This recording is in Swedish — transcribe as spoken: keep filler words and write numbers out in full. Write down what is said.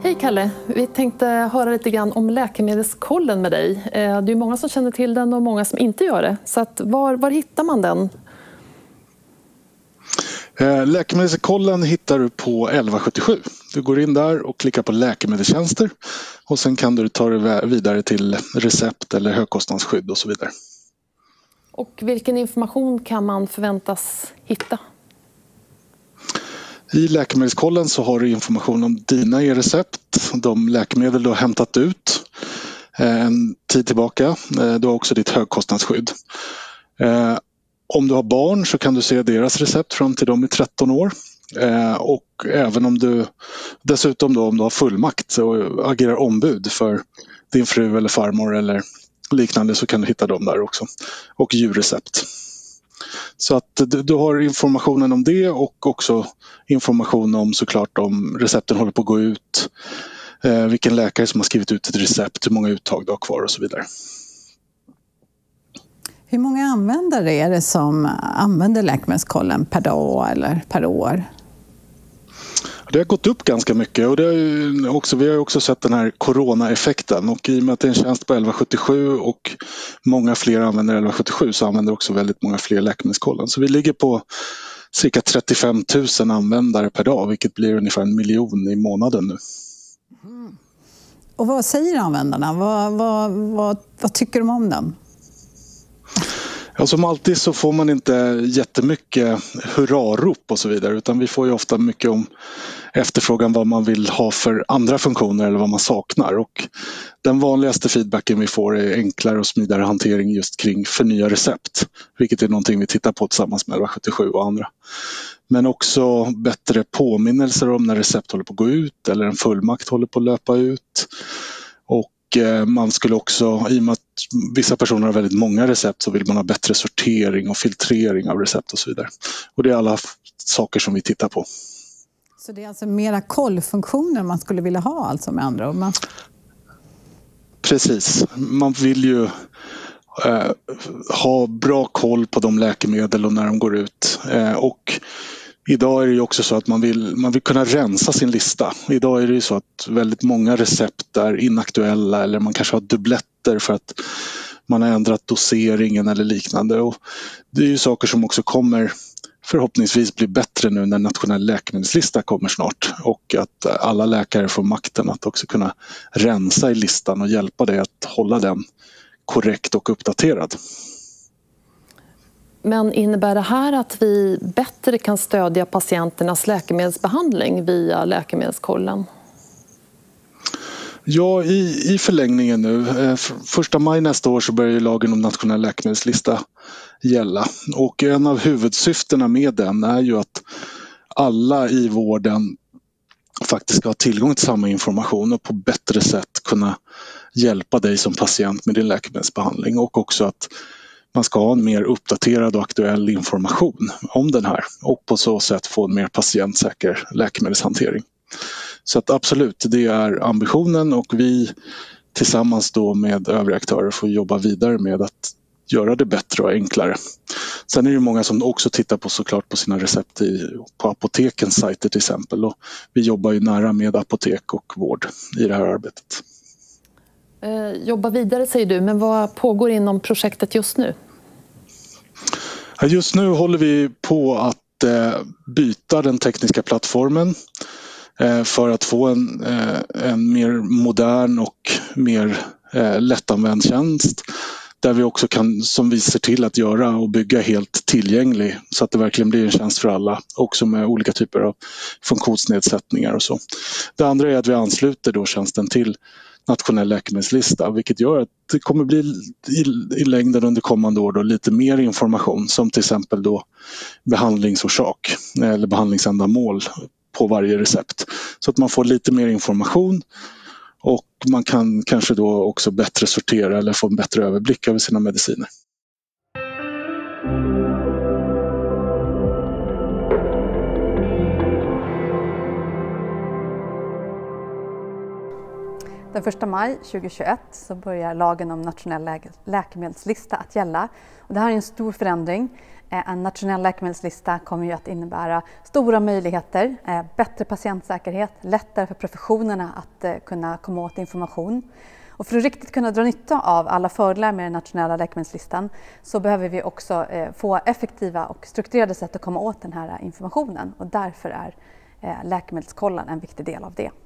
Hej Kalle, vi tänkte höra lite grann om läkemedelskollen med dig. Det är många som känner till den och många som inte gör det. Så att var, var hittar man den? Läkemedelskollen hittar du på elva sjuttiosju. Du går in där och klickar på läkemedelstjänster och sen kan du ta dig vidare till recept eller högkostnadsskydd och så vidare. Och vilken information kan man förväntas hitta? I läkemedelskollen så har du information om dina e-recept, de läkemedel du har hämtat ut en tid tillbaka. Du har också ditt högkostnadsskydd. Om du har barn så kan du se deras recept fram till de är tretton år. Och även om du dessutom då om du har fullmakt och agerar ombud för din fru eller farmor eller liknande så kan du hitta dem där också. Och djurrecept. Så att du, du har informationen om det och också information om såklart om recepten håller på att gå ut. Eh, vilken läkare som har skrivit ut ett recept, hur många uttag du har kvar och så vidare. Hur många användare är det som använder läkemedelskollen per dag eller per år? Det har gått upp ganska mycket och det är också, vi har också sett den här coronaeffekten och i och med att det är en tjänst på elva sjuttiosju och många fler använder elva sjuttiosju så använder också väldigt många fler läkemedelskollen. Så vi ligger på cirka trettiofem tusen användare per dag vilket blir ungefär en miljon i månaden nu. Mm. Och vad säger användarna? Vad, vad, vad, vad tycker de om den? Ja, som alltid så får man inte jättemycket hurrarop och så vidare utan vi får ju ofta mycket om efterfrågan vad man vill ha för andra funktioner eller vad man saknar och den vanligaste feedbacken vi får är enklare och smidigare hantering just kring förnya recept vilket är någonting vi tittar på tillsammans med elva sjuttiosju och andra. Men också bättre påminnelser om när recept håller på att gå ut eller en fullmakt håller på att löpa ut och man skulle också, i och med att vissa personer har väldigt många recept så vill man ha bättre sortering och filtrering av recept och så vidare. Och det är alla saker som vi tittar på. Så det är alltså mera kollfunktioner man skulle vilja ha alltså med andra ord? Man... Precis, man vill ju eh, ha bra koll på de läkemedel och när de går ut eh, och idag är det ju också så att man vill, man vill kunna rensa sin lista. Idag är det ju så att väldigt många recept är inaktuella eller man kanske har dubbletter för att man har ändrat doseringen eller liknande. Och det är ju saker som också kommer förhoppningsvis bli bättre nu när nationell läkemedelslista kommer snart och att alla läkare får makten att också kunna rensa i listan och hjälpa dig att hålla den korrekt och uppdaterad. Men innebär det här att vi bättre kan stödja patienternas läkemedelsbehandling via läkemedelskollen? Ja, i, i förlängningen nu. Första maj nästa år så börjar lagen om nationell läkemedelslista gälla. Och en av huvudsyftena med den är ju att alla i vården faktiskt ska ha tillgång till samma information och på bättre sätt kunna hjälpa dig som patient med din läkemedelsbehandling och också att man ska ha en mer uppdaterad och aktuell information om den här och på så sätt få en mer patientsäker läkemedelshantering. Så att absolut, det är ambitionen och vi tillsammans då med övriga aktörer får jobba vidare med att göra det bättre och enklare. Sen är det många som också tittar på såklart på sina recept i, på apotekens sajter till exempel och vi jobbar ju nära med apotek och vård i det här arbetet. Eh, jobba vidare säger du, men vad pågår inom projektet just nu? Just nu håller vi på att eh, byta den tekniska plattformen eh, för att få en, eh, en mer modern och mer eh, lättanvänd tjänst där vi också kan, som vi ser till att göra och bygga helt tillgänglig så att det verkligen blir en tjänst för alla, också med olika typer av funktionsnedsättningar och så. Det andra är att vi ansluter då tjänsten till nationell läkemedelslista vilket gör att det kommer bli i, i längden under kommande år då lite mer information som till exempel då behandlingsorsak eller behandlingsändamål på varje recept så att man får lite mer information och man kan kanske då också bättre sortera eller få en bättre överblick över sina mediciner. Den första maj tjugohundratjugoett så börjar lagen om nationell lä läkemedelslista att gälla. Och det här är en stor förändring. En nationell läkemedelslista kommer ju att innebära stora möjligheter, bättre patientsäkerhet, lättare för professionerna att kunna komma åt information. Och för att riktigt kunna dra nytta av alla fördelar med den nationella läkemedelslistan så behöver vi också få effektiva och strukturerade sätt att komma åt den här informationen. Och därför är Läkemedelskollen en viktig del av det.